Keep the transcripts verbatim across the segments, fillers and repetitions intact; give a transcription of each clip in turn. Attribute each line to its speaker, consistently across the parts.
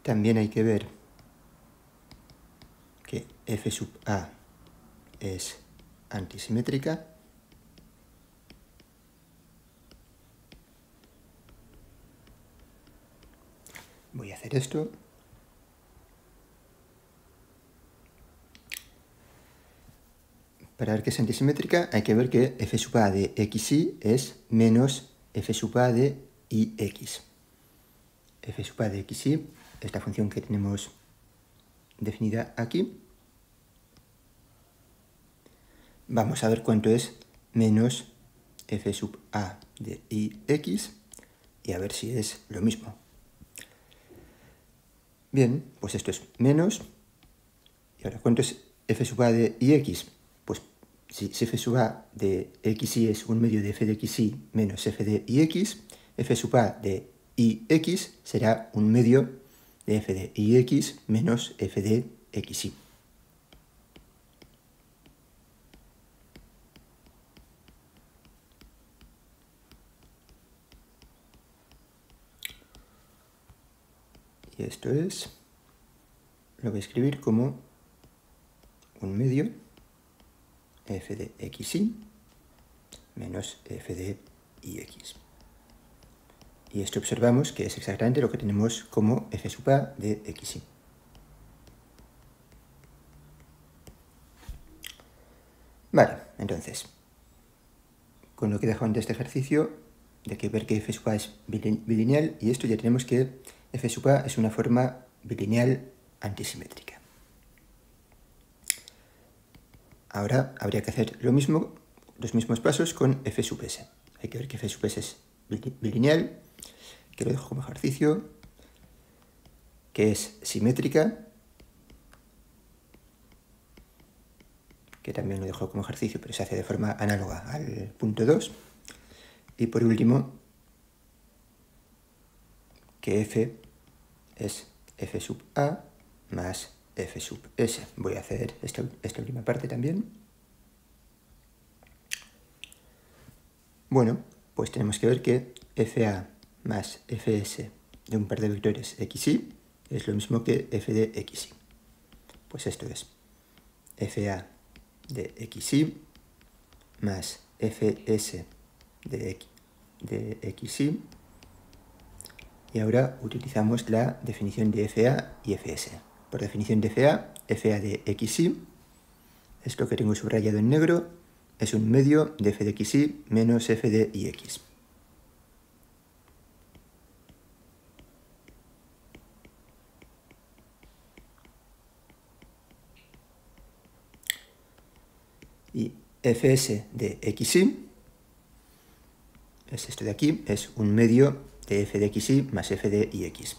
Speaker 1: también hay que ver que f sub a es antisimétrica. Voy a hacer esto. Para ver que es antisimétrica hay que ver que f sub a de xy es menos f sub a de ix. f sub a de xy es la función que tenemos definida aquí. Vamos a ver cuánto es menos f sub a de ix y a ver si es lo mismo. Bien, pues esto es menos. Y ahora, ¿cuánto es f sub a de ix? Pues si, si f sub a de xy es un medio de f de xy menos f de ix, f sub a de ix será un medio de f de ix menos f de xy. Y esto es, lo voy a escribir como un medio f de xy menos f de ix. Y esto observamos que es exactamente lo que tenemos como f sub a de xy. Vale, entonces, con lo que he dejado de este ejercicio, de que ver que f sub a es bilineal, y esto ya tenemos que f sub a es una forma bilineal antisimétrica. Ahora habría que hacer lo mismo, los mismos pasos con f sub s. Hay que ver que f sub s es bilineal, que lo dejo como ejercicio, que es simétrica, que también lo dejo como ejercicio, pero se hace de forma análoga al punto dos. Y por último, que f es f sub a más f sub s. Voy a hacer esta, esta última parte también. Bueno, pues tenemos que ver que fa más fs de un par de vectores xy es lo mismo que f de xy. Pues esto es fa de xy más fs de, de xy. Y ahora utilizamos la definición de fa y fs. Por definición de fa, fa de xy, esto que tengo subrayado en negro, es un medio de f de xy menos f de ix. Y fs de xy, es esto de aquí, es un medio de f de xy más f de ix.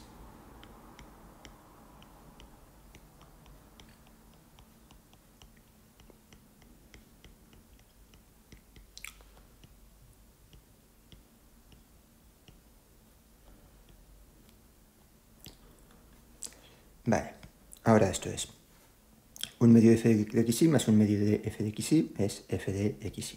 Speaker 1: Vale, ahora esto es un medio de f de xy más un medio de f de xy es f de xy.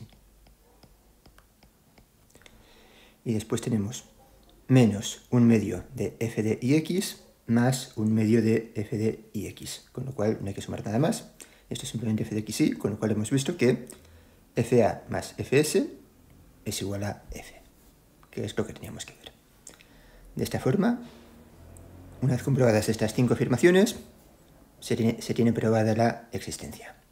Speaker 1: Y después tenemos menos un medio de f de ix más un medio de f de ix, con lo cual no hay que sumar nada más. Esto es simplemente f de xy, con lo cual hemos visto que fa más fs es igual a f, que es lo que teníamos que ver. De esta forma, una vez comprobadas estas cinco afirmaciones, se tiene, se tiene probada la existencia.